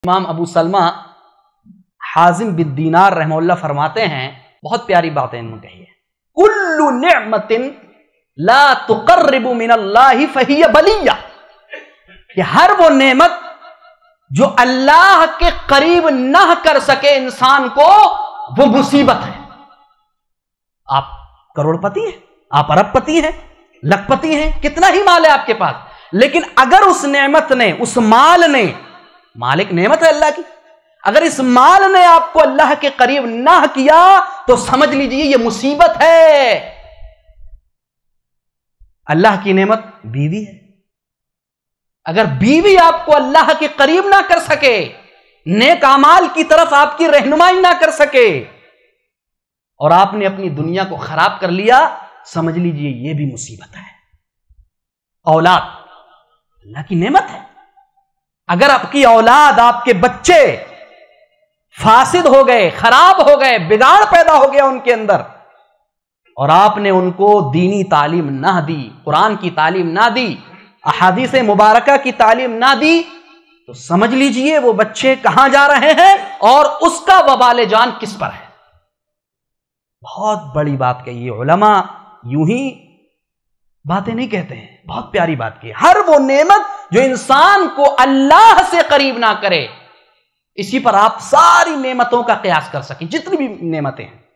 امام ابو سلمہ حازم بن دینار رحمہ اللہ فرماتے ہیں، بہت پیاری باتیں انہوں نے کہی ہے، کل نعمت لا تقرب من اللہ فہی بلیہ، کہ ہر وہ نعمت جو اللہ کے قریب نہ کر سکے انسان کو، وہ مصیبت ہے۔ آپ کروڑ پتی ہیں، آپ ارب پتی ہیں، لکھ پتی ہیں، کتنا ہی مال ہے آپ کے پاس، لیکن اگر اس نعمت نے، اس مال نے، مالک نعمت ہے اللہ کی، اگر اس مال نے آپ کو اللہ کے قریب نہ کیا تو سمجھ لیجئے یہ مصیبت ہے۔ اللہ کی نعمت بیوی ہے، اگر بیوی آپ کو اللہ کے قریب نہ کر سکے، نیک اعمال کی طرف آپ کی رہنمائی نہ کر سکے، اور آپ نے اپنی دنیا کو خراب کر لیا، سمجھ لیجئے یہ بھی مصیبت ہے۔ اولاد اللہ کی نعمت ہے، اگر آپ کی اولاد، آپ کے بچے فاسد ہو گئے، خراب ہو گئے، بگاڑ پیدا ہو گیا ان کے اندر، اور آپ نے ان کو دینی تعلیم نہ دی، قرآن کی تعلیم نہ دی، احادیث مبارکہ کی تعلیم نہ دی، تو سمجھ لیجئے وہ بچے کہاں جا رہے ہیں اور اس کا وبال جان کس پر ہے۔ بہت بڑی بات کہی ہے علماء، یوں ہی باتیں نہیں کہتے ہیں، بہت پیاری بات کی۔ ہر وہ نعمت جو انسان کو اللہ سے قریب نہ کرے، اسی پر آپ ساری نعمتوں کا قیاس کر سکیں، جتنی بھی نعمتیں ہیں۔